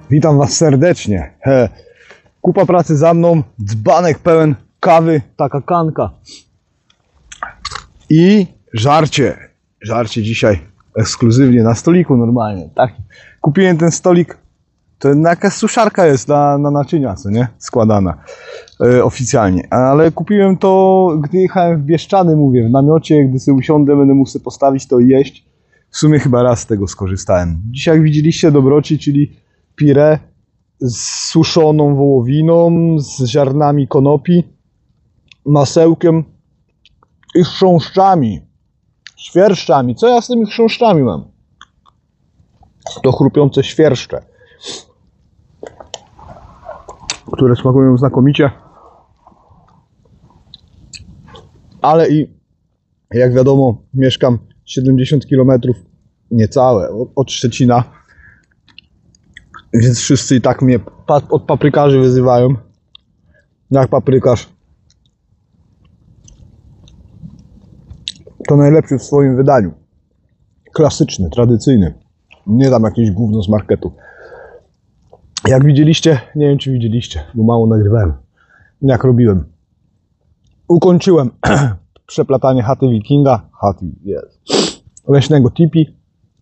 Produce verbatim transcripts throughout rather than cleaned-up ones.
Witam Was serdecznie. He. Kupa pracy za mną, dzbanek pełen kawy, taka kanka. I żarcie. Żarcie dzisiaj ekskluzywnie na stoliku normalnie. Tak. Kupiłem ten stolik, to jakaś suszarka jest na, na naczynia, co nie? Składana e, oficjalnie. Ale kupiłem to, gdy jechałem w Bieszczady, mówię, w namiocie, gdy sobie usiądę, będę mógł sobie postawić to i jeść. W sumie chyba raz z tego skorzystałem. Dzisiaj, jak widzieliście, dobroci, czyli pire z suszoną wołowiną, z ziarnami konopi, masełkiem i chrząszczami, świerszczami. Co ja z tymi chrząszczami mam? To chrupiące świerszcze, które smakują znakomicie. Ale i, jak wiadomo, mieszkam siedemdziesiąt kilometrów niecałe od Szczecina, więc wszyscy i tak mnie od paprykarzy wyzywają. Jak paprykarz to najlepszy w swoim wydaniu. Klasyczny, tradycyjny. Nie tam jakieś gówno z marketu. Jak widzieliście, nie wiem czy widzieliście, bo mało nagrywałem, jak robiłem. Ukończyłem przeplatanie chaty wikinga, chaty jest, leśnego tipi.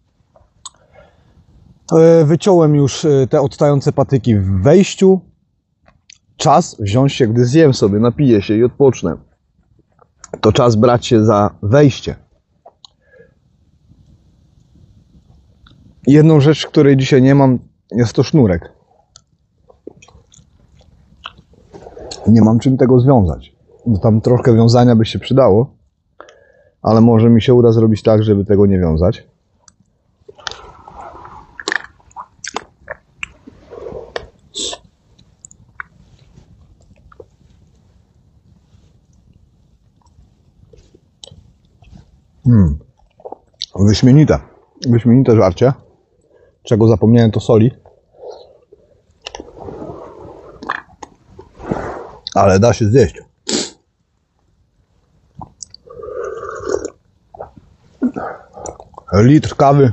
Wyciąłem już te odstające patyki w wejściu. Czas wziąć się, gdy zjem sobie, napiję się i odpocznę. To czas brać się za wejście. Jedną rzecz, której dzisiaj nie mam, jest to sznurek. Nie mam czym tego związać. Bo tam troszkę wiązania by się przydało, ale może mi się uda zrobić tak, żeby tego nie wiązać. Hmm. Wyśmienite. Wyśmienite żarcie. Czego zapomniałem, to soli. Ale da się zjeść. Litr kawy.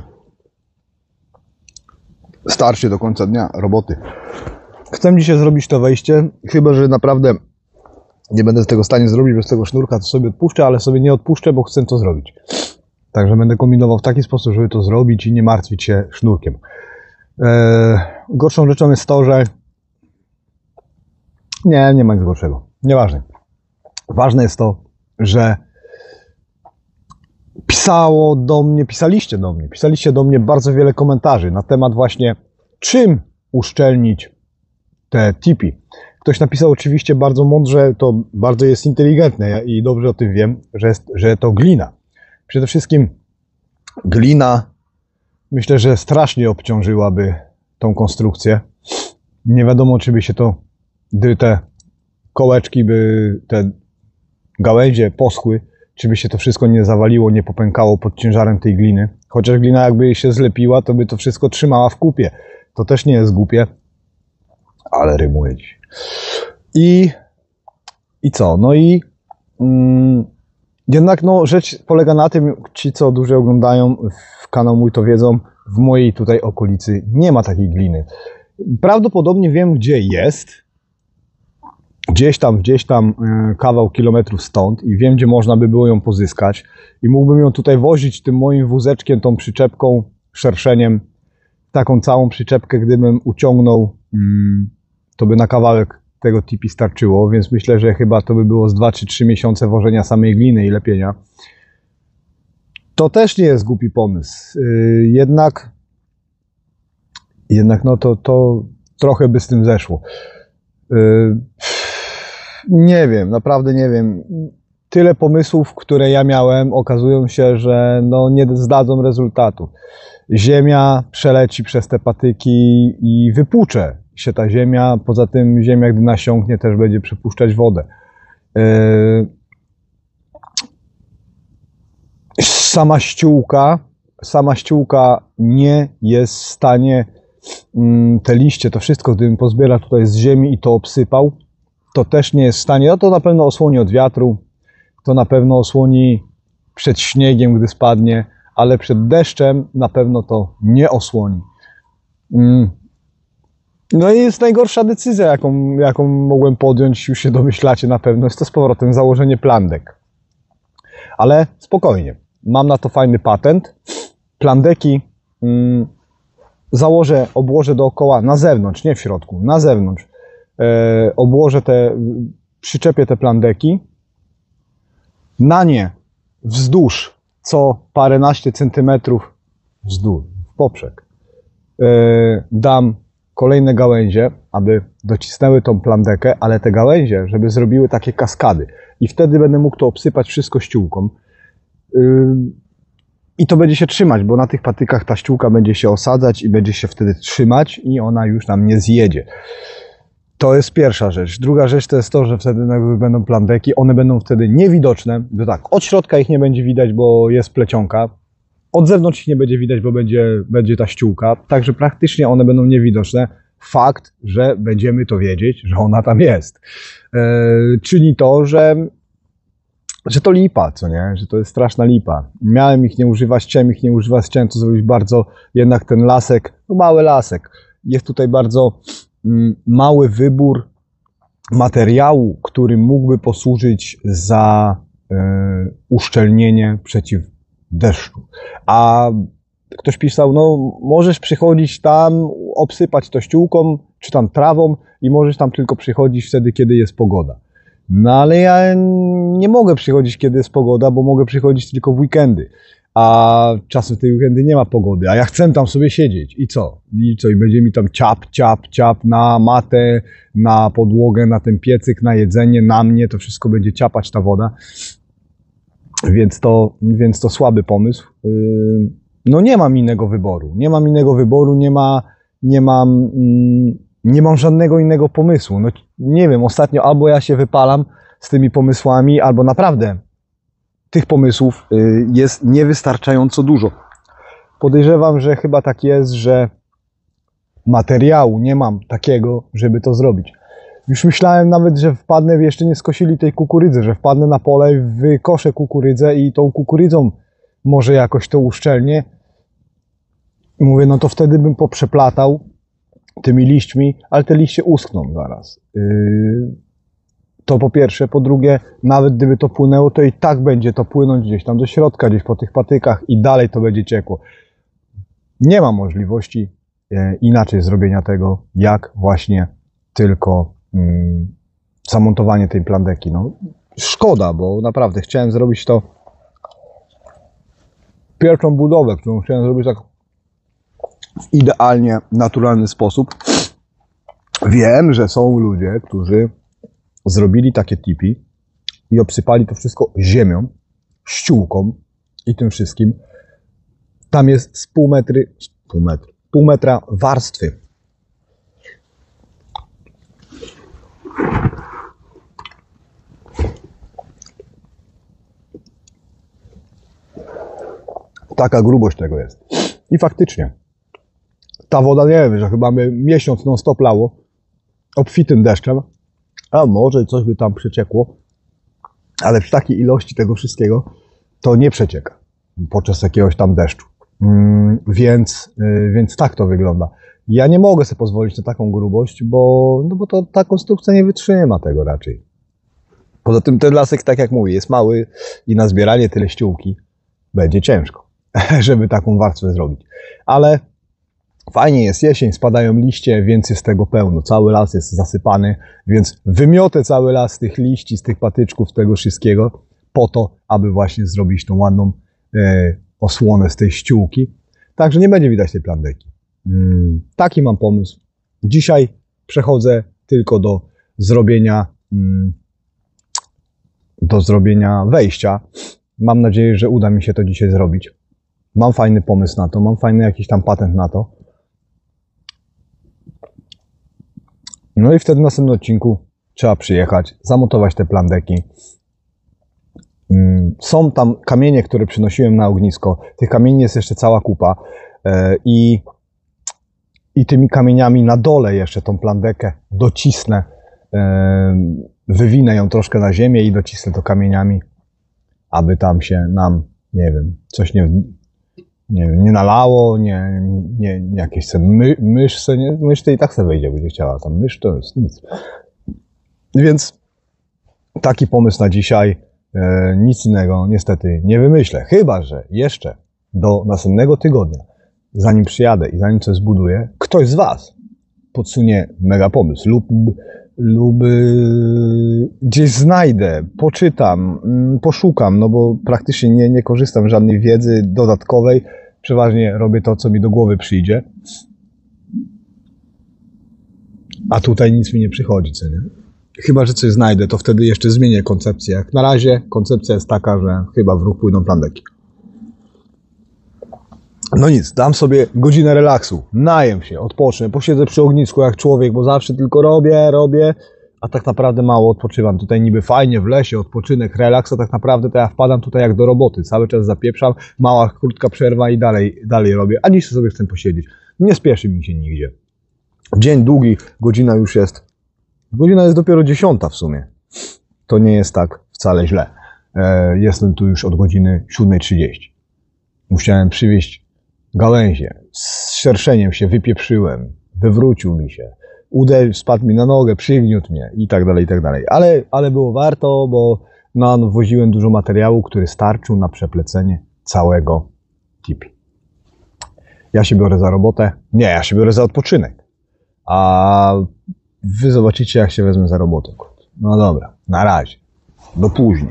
Starczy do końca dnia roboty. Chcę dzisiaj zrobić to wejście. Chyba że naprawdę nie będę z tego w stanie zrobić bez tego sznurka, to sobie odpuszczę, ale sobie nie odpuszczę, bo chcę to zrobić. Także będę kombinował w taki sposób, żeby to zrobić i nie martwić się sznurkiem. Eee, gorszą rzeczą jest to, że nie, nie ma nic gorszego. Nieważne. Ważne jest to, że pisało do mnie, pisaliście do mnie, pisaliście do mnie bardzo wiele komentarzy na temat właśnie czym uszczelnić te tipi. Ktoś napisał oczywiście bardzo mądrze, to bardzo jest inteligentne i dobrze o tym wiem, że, jest, że to glina. Przede wszystkim glina, myślę, że strasznie obciążyłaby tą konstrukcję. Nie wiadomo, czy by się to, gdy te kołeczki, by te gałęzie poschły, czy by się to wszystko nie zawaliło, nie popękało pod ciężarem tej gliny. Chociaż glina jakby się zlepiła, to by to wszystko trzymała w kupie. To też nie jest głupie, ale rymuje dziś. I, i co? No i mm, jednak no, rzecz polega na tym, ci co dłużej oglądają w kanał mój to wiedzą, w mojej tutaj okolicy nie ma takiej gliny. Prawdopodobnie wiem gdzie jest, gdzieś tam, gdzieś tam kawał kilometrów stąd i wiem gdzie można by było ją pozyskać i mógłbym ją tutaj wozić tym moim wózeczkiem, tą przyczepką, szerszeniem, taką całą przyczepkę, gdybym uciągnął, to by na kawałek tego tipi starczyło, więc myślę, że chyba to by było z dwa czy trzy miesiące wożenia samej gliny i lepienia. To też nie jest głupi pomysł. Yy, jednak jednak no to, to trochę by z tym zeszło. Yy, nie wiem, naprawdę nie wiem. Tyle pomysłów, które ja miałem, okazują się, że no nie zdadzą rezultatu. Ziemia przeleci przez te patyki i wypłucze się ta ziemia. Poza tym ziemia, gdy nasiąknie, też będzie przepuszczać wodę. Yy... Sama ściółka, sama ściółka nie jest w stanie, yy, te liście, to wszystko, gdybym pozbierał tutaj z ziemi i to obsypał, to też nie jest w stanie. No to na pewno osłoni od wiatru, to na pewno osłoni przed śniegiem, gdy spadnie, ale przed deszczem na pewno to nie osłoni. Yy. No i jest najgorsza decyzja, jaką, jaką mogłem podjąć, już się domyślacie na pewno, jest to z powrotem założenie plandek. Ale spokojnie, mam na to fajny patent. Plandeki mm, założę, obłożę dookoła, na zewnątrz, nie w środku, na zewnątrz. E, obłożę te, przyczepię te plandeki. Na nie wzdłuż co paręnaście centymetrów wzdłuż, w poprzek, e, dam kolejne gałęzie, aby docisnęły tą plandekę, ale te gałęzie, żeby zrobiły takie kaskady. I wtedy będę mógł to obsypać wszystko ściółką. Yy, I to będzie się trzymać, bo na tych patykach ta ściółka będzie się osadzać i będzie się wtedy trzymać i ona już nam nie zjedzie. To jest pierwsza rzecz. Druga rzecz to jest to, że wtedy będą plandeki, one będą wtedy niewidoczne. Bo tak, od środka ich nie będzie widać, bo jest plecionka. Od zewnątrz ich nie będzie widać, bo będzie, będzie ta ściółka. Także praktycznie one będą niewidoczne. Fakt, że będziemy to wiedzieć, że ona tam jest. Yy, czyni to, że, że to lipa, co nie? Że to jest straszna lipa. Miałem ich nie używać, chciałem ich nie używać, chciałem to zrobić bardzo, jednak ten lasek, no mały lasek. Jest tutaj bardzo mm, mały wybór materiału, który mógłby posłużyć za yy, uszczelnienie przeciw deszczu. A ktoś pisał, no możesz przychodzić tam, obsypać to ściółką, czy tam trawą i możesz tam tylko przychodzić wtedy, kiedy jest pogoda. No ale ja nie mogę przychodzić, kiedy jest pogoda, bo mogę przychodzić tylko w weekendy. A czasem w tej weekendy nie ma pogody, a ja chcę tam sobie siedzieć. I co? I co? I będzie mi tam ciap, ciap, ciap na matę, na podłogę, na ten piecyk, na jedzenie, na mnie. To wszystko będzie ciapać ta woda. Więc to, więc to słaby pomysł. No nie mam innego wyboru. Nie mam innego wyboru, nie ma, nie mam, nie mam żadnego innego pomysłu. No nie wiem, ostatnio albo ja się wypalam z tymi pomysłami, albo naprawdę tych pomysłów jest niewystarczająco dużo. Podejrzewam, że chyba tak jest, że materiału nie mam takiego, żeby to zrobić. Już myślałem nawet, że wpadnę, jeszcze nie skosili tej kukurydzy, że wpadnę na pole, wykoszę kukurydzę i tą kukurydzą może jakoś to uszczelnię. Mówię, no to wtedy bym poprzeplatał tymi liśćmi, ale te liście uschną zaraz. Yy, to po pierwsze. Po drugie, nawet gdyby to płynęło, to i tak będzie to płynąć gdzieś tam do środka, gdzieś po tych patykach i dalej to będzie ciekło. Nie ma możliwości yy, inaczej zrobienia tego, jak właśnie tylko yy, zamontowanie tej plandeki. No, szkoda, bo naprawdę chciałem zrobić to pierwszą budowę, którą chciałem zrobić tak w idealnie naturalny sposób. Wiem, że są ludzie, którzy zrobili takie tipi i obsypali to wszystko ziemią, ściółką i tym wszystkim. Tam jest z pół metry, z pół metry, pół metra warstwy. Taka grubość tego jest. I faktycznie, ta woda, nie wiem, że chyba my miesiąc non stop lało, obfitym deszczem, a może coś by tam przeciekło, ale przy takiej ilości tego wszystkiego to nie przecieka podczas jakiegoś tam deszczu. Mm, więc, yy, więc tak to wygląda. Ja nie mogę sobie pozwolić na taką grubość, bo, no bo to, ta konstrukcja nie wytrzyma tego raczej. Poza tym ten lasek, tak jak mówię, jest mały i na zbieranie tyle ściółki będzie ciężko, żeby taką warstwę zrobić. Ale fajnie jest jesień, spadają liście, więc jest tego pełno. Cały las jest zasypany, więc wymiotę cały las z tych liści, z tych patyczków, tego wszystkiego, po to, aby właśnie zrobić tą ładną e, osłonę z tej ściółki. Także nie będzie widać tej plandeki. Mm, taki mam pomysł. Dzisiaj przechodzę tylko do zrobienia, mm, do zrobienia wejścia. Mam nadzieję, że uda mi się to dzisiaj zrobić. Mam fajny pomysł na to, mam fajny jakiś tam patent na to. No i wtedy w następnym odcinku trzeba przyjechać, zamontować te plandeki. Są tam kamienie, które przynosiłem na ognisko. Tych kamieni jest jeszcze cała kupa. I, i tymi kamieniami na dole jeszcze tą plandekę docisnę. Wywinę ją troszkę na ziemię i docisnę to kamieniami, aby tam się nam, nie wiem, coś nie, nie wiem, nie nalało, nie, nie, nie jakieś se my, mysz se, nie, mysz to i tak se wejdzie, będzie chciała, tam mysz to jest nic. Więc taki pomysł na dzisiaj, e, nic innego niestety nie wymyślę, chyba że jeszcze do następnego tygodnia, zanim przyjadę i zanim coś zbuduję, ktoś z Was podsunie mega pomysł lub, lub yy, gdzieś znajdę, poczytam, yy, poszukam, no bo praktycznie nie, nie korzystam z żadnej wiedzy dodatkowej, przeważnie robię to, co mi do głowy przyjdzie, a tutaj nic mi nie przychodzi, co nie? Chyba że coś znajdę, to wtedy jeszcze zmienię koncepcję. Jak na razie koncepcja jest taka, że chyba w ruch pójdą plandeki. No nic, dam sobie godzinę relaksu, najem się, odpocznę, posiedzę przy ognisku jak człowiek, bo zawsze tylko robię, robię, a tak naprawdę mało odpoczywam. Tutaj niby fajnie w lesie, odpoczynek, relaks, a tak naprawdę to ja wpadam tutaj jak do roboty, cały czas zapieprzam, mała, krótka przerwa i dalej, dalej robię, a dziś sobie chcę posiedzieć. Nie spieszy mi się nigdzie. Dzień długi, godzina już jest, godzina jest dopiero dziesiąta w sumie. To nie jest tak wcale źle. E, jestem tu już od godziny siódma trzydzieści. Musiałem przywieźć gałęzie, z szerszeniem się wypieprzyłem, wywrócił mi się, uderzył, spadł mi na nogę, przygniótł mnie i tak dalej, i tak dalej. Ale, ale było warto, bo nawoziłem dużo materiału, który starczył na przeplecenie całego tipi. Ja się biorę za robotę, nie, ja się biorę za odpoczynek, a wy zobaczycie, jak się wezmę za robotę. No dobra, na razie, do później.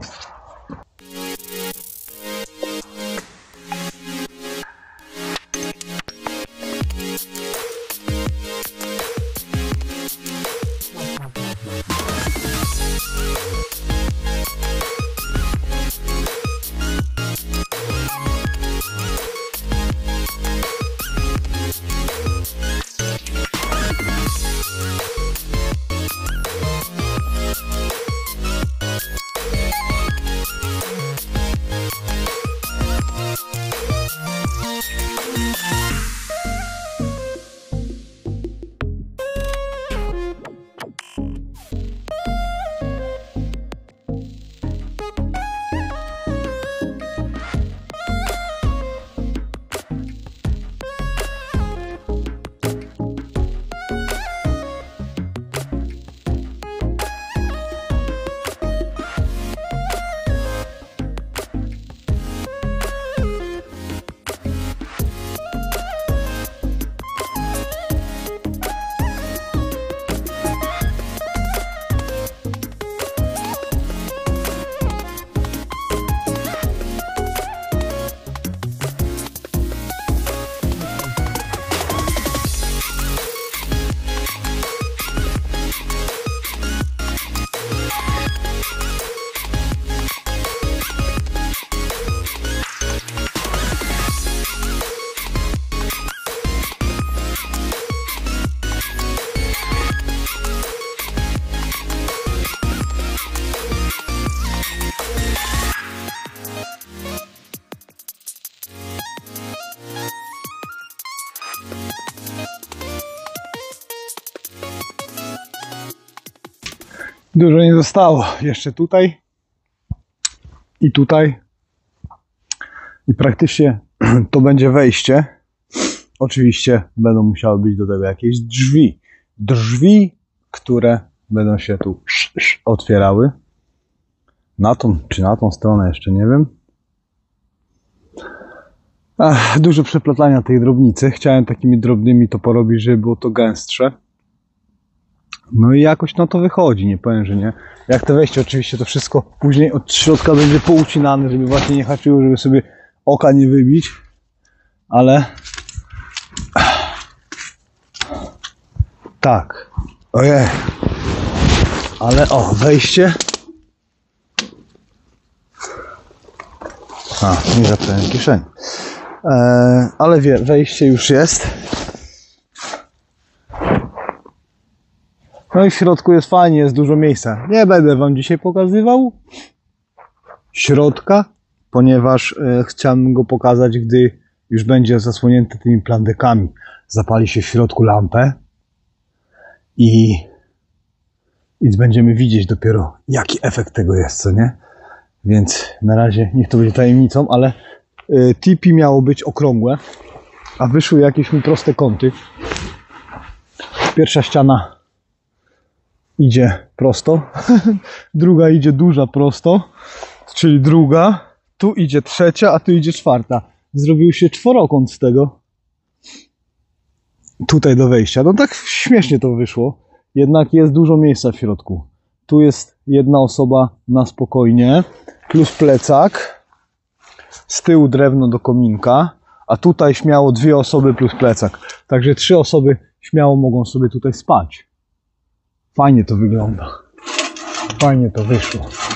Dużo nie zostało. Jeszcze tutaj i tutaj. I praktycznie to będzie wejście. Oczywiście będą musiały być do tego jakieś drzwi. Drzwi, które będą się tu otwierały. Na tą czy na tą stronę jeszcze nie wiem. Ach, dużo przeplatania tej drobnicy. Chciałem takimi drobnymi to porobić, żeby było to gęstsze. No i jakoś na to wychodzi, nie powiem, że nie. Jak to wejście, oczywiście to wszystko później od środka będzie poucinane, żeby właśnie nie haczyło, żeby sobie oka nie wybić. Ale... Tak. Ojej. Ale o, wejście. A, nie zacząłem kieszeni. Eee, ale wie, wejście już jest. No i w środku jest fajnie, jest dużo miejsca. Nie będę wam dzisiaj pokazywał środka, ponieważ e, chciałem go pokazać, gdy już będzie zasłonięty tymi plandekami. Zapali się w środku lampę i, i będziemy widzieć dopiero, jaki efekt tego jest, co nie? Więc na razie niech to będzie tajemnicą, ale tipi miało być okrągłe, a wyszły jakieś mi proste kąty. Pierwsza ściana idzie prosto, druga idzie duża prosto, czyli druga, tu idzie trzecia, a tu idzie czwarta. Zrobił się czworokąt z tego. Tutaj do wejścia. No tak śmiesznie to wyszło. Jednak jest dużo miejsca w środku. Tu jest jedna osoba na spokojnie, plus plecak. Z tyłu drewno do kominka, a tutaj śmiało dwie osoby plus plecak. Także trzy osoby śmiało mogą sobie tutaj spać. Fajnie to wygląda. Fajnie to wyszło.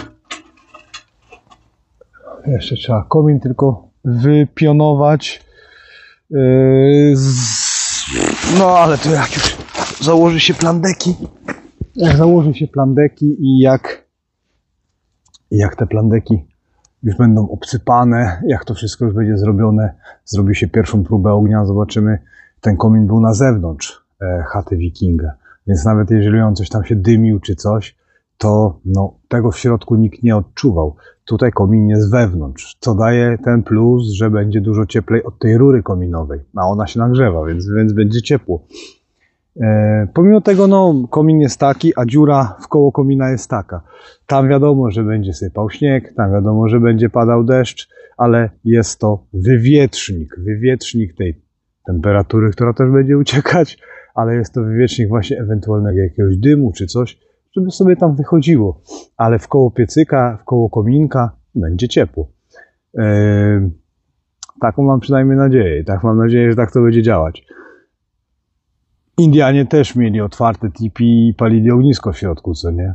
Jeszcze trzeba komin tylko wypionować. Yy, z... No ale to jak już założy się plandeki, jak założy się plandeki i jak, jak te plandeki już będą obsypane, jak to wszystko już będzie zrobione, zrobi się pierwszą próbę ognia, zobaczymy. Ten komin był na zewnątrz e, chaty wikinga, więc nawet jeżeli on coś tam się dymił czy coś, to no, tego w środku nikt nie odczuwał. Tutaj komin jest wewnątrz, co daje ten plus, że będzie dużo cieplej od tej rury kominowej, a ona się nagrzewa, więc, więc będzie ciepło. E, pomimo tego, no, komin jest taki, a dziura w koło komina jest taka. Tam wiadomo, że będzie sypał śnieg, tam wiadomo, że będzie padał deszcz, ale jest to wywietrznik, wywietrznik tej temperatury, która też będzie uciekać, ale jest to wywietrznik właśnie ewentualnego jakiegoś dymu czy coś, żeby sobie tam wychodziło, ale w koło piecyka, w koło kominka będzie ciepło. E, taką mam przynajmniej nadzieję, tak mam nadzieję, że tak to będzie działać. Indianie też mieli otwarte tipi i palili ognisko w środku, co nie?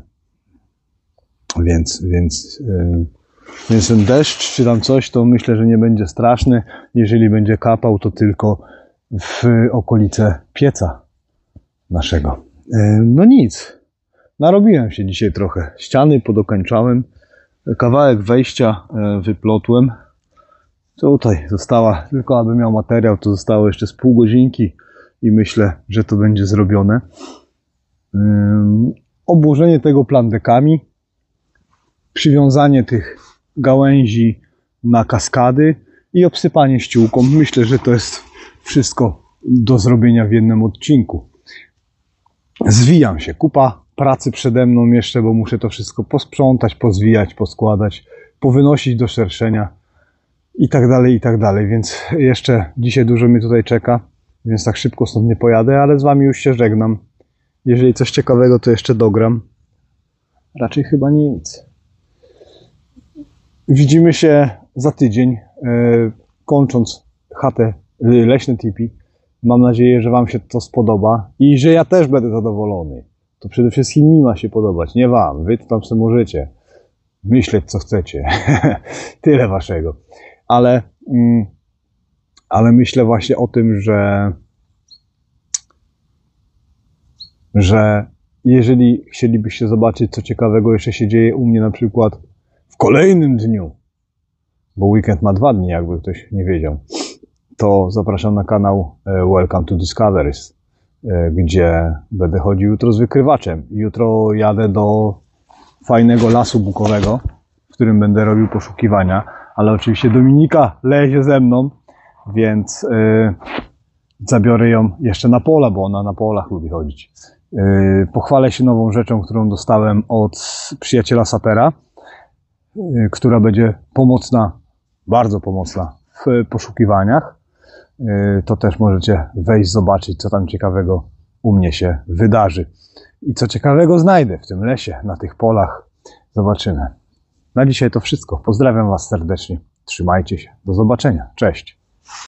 Więc, więc, yy, więc ten deszcz czy tam coś, to myślę, że nie będzie straszny. Jeżeli będzie kapał, to tylko w okolice pieca naszego. Yy, no nic. Narobiłem się dzisiaj trochę. Ściany podokończałem. Kawałek wejścia yy, wyplotłem. Tutaj została, tylko aby miał materiał, to zostało jeszcze z pół godzinki. I myślę, że to będzie zrobione. Um, obłożenie tego plandekami, przywiązanie tych gałęzi na kaskady i obsypanie ściółką. Myślę, że to jest wszystko do zrobienia w jednym odcinku. Zwijam się. Kupa pracy przede mną jeszcze, bo muszę to wszystko posprzątać, pozwijać, poskładać, powynosić do szerszenia i tak dalej, i tak dalej. Więc jeszcze dzisiaj dużo mnie tutaj czeka. Więc tak szybko stąd nie pojadę, ale z wami już się żegnam. Jeżeli coś ciekawego, to jeszcze dogram. Raczej chyba nic. Widzimy się za tydzień, yy, kończąc chatę yy, Leśne Tipi. Mam nadzieję, że wam się to spodoba i że ja też będę zadowolony. To przede wszystkim mi ma się podobać, nie wam. Wy to tam sobie możecie myśleć, co chcecie. Tyle waszego. Ale... Yy, Ale myślę właśnie o tym, że, że jeżeli chcielibyście zobaczyć, co ciekawego jeszcze się dzieje u mnie na przykład w kolejnym dniu, bo weekend ma dwa dni, jakby ktoś nie wiedział, to zapraszam na kanał Welcome to Discoveries, gdzie będę chodził jutro z wykrywaczem. Jutro jadę do fajnego lasu bukowego, w którym będę robił poszukiwania, ale oczywiście Dominika lezie ze mną, więc yy, zabiorę ją jeszcze na pola, bo ona na polach lubi chodzić. Yy, pochwalę się nową rzeczą, którą dostałem od przyjaciela sapera, yy, która będzie pomocna, bardzo pomocna w poszukiwaniach. Yy, to też możecie wejść, zobaczyć, co tam ciekawego u mnie się wydarzy. I co ciekawego znajdę w tym lesie, na tych polach. Zobaczymy. Na dzisiaj to wszystko. Pozdrawiam was serdecznie. Trzymajcie się. Do zobaczenia. Cześć.